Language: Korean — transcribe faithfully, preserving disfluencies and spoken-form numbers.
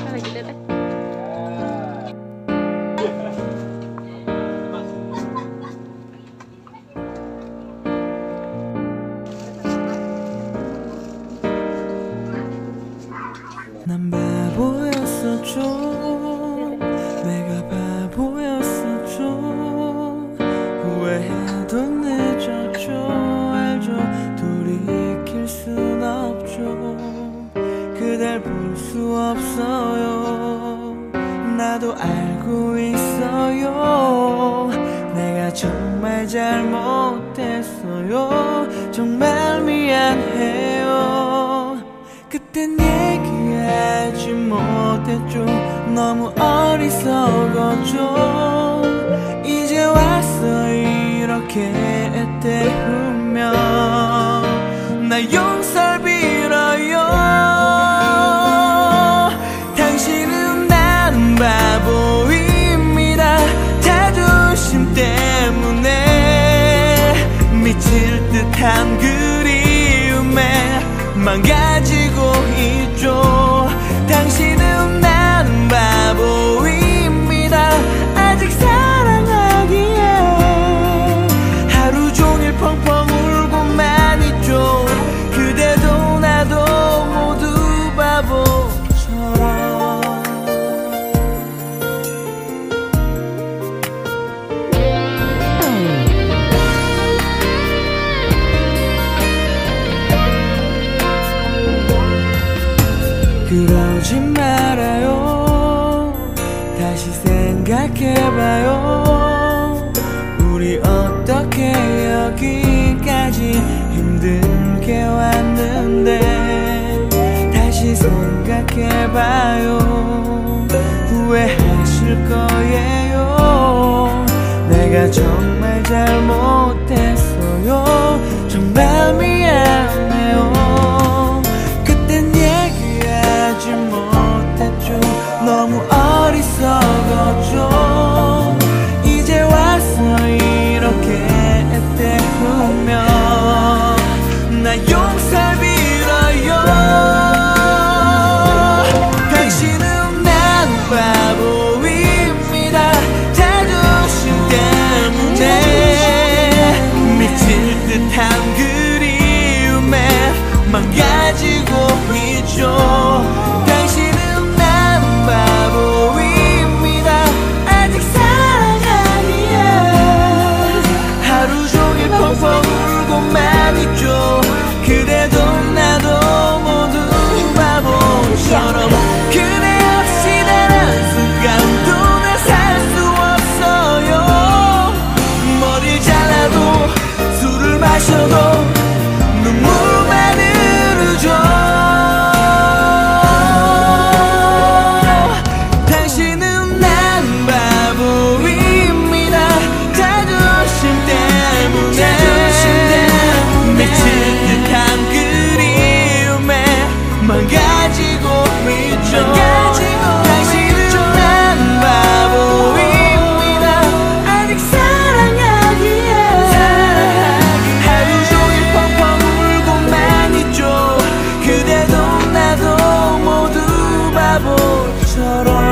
lagi deh. 난 바보였었죠. 내가 바보였었죠. 후회해도 늦었죠. 알죠. 돌이킬 순 없죠. 그댈 볼 수 없어요. 나도 알고 있어요. 내가 정말 잘못했어요. 정말 미안해요. 그땐 얘기하지 못했죠. 너무 어리석었죠. 이제 와서 이렇게 때우며 나 용서를 빌어요. 당신은 나는 바보입니다. 자존심 때문에 미칠 듯한 그리움에 망가지고 있죠. 당신은 나는 바보입니다. 아직 사랑하기에 하루 종일 펑펑 울고만 있죠. 그대도 나도 모두 바보처럼. 그러지 말아요. 다시 생각해봐요. 우리 어떻게 여기까지 힘들게 왔는데. 다시 생각해봐요. 후회하실 거예요. 내가 정말 잘못했어요. 정말 미안해요. 그땐 얘기하지 못했죠. 너무 어리석었죠. 이제 와서 이렇게 때우며 나 용서를 빌어요. 당신은 난 바보입니다. 자존심 때문에 미칠 듯한 그리움에 망가지고 있죠. 당신은 난 바보입니다. 아직 사랑하기에 하루 종일 펑펑 울고만 있죠. 그래도 나도 모두 바보처럼. 그대 없이 단 한순간도 날 살 수 없어요. 머리를 잘라도 술을 마셔도 눈물만 흐르죠. 당신은 난 바보입니다. 자존심 때문에 미칠 듯한 그리움에 망가지고 있죠. 당신은 난 바보입니다. 아직 사랑하기에 하루 종일 펑펑 울고만 있죠. 그대도 나도 모두 바보처럼.